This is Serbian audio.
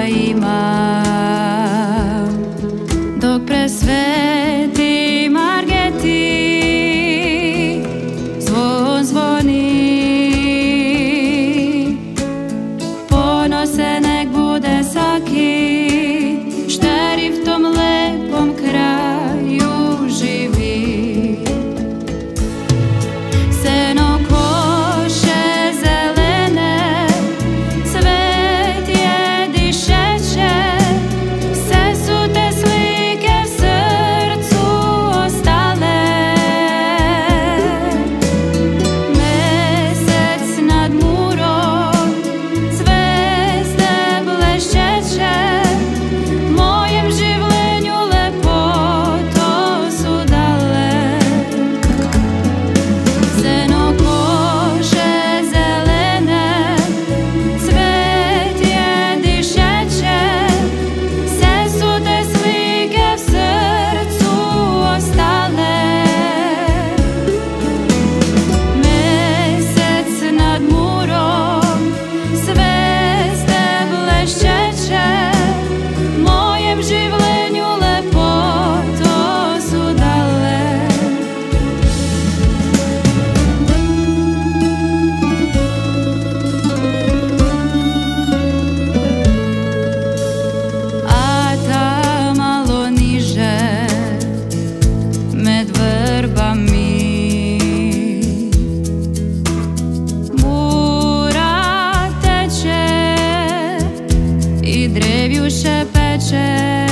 imam, dok presveti Margeti zvon zvoni. Ponose nek bude svaki šterif v tom lepom kraju živi. Seno koše zelene, cvet je dišeće, sve su te slike v srcu ostale. Mesec nad murom, zvezde blešćeće, mojem življenju lepoto su dale. Seno kože zelene, cvet je dišeće, sve su te slike v srcu ostale. Mesec nad murom, zvezde blešćeće, mojem življenju lepoto su dale. A ta malo niže med vrbami Mura teče i drevjuše peče.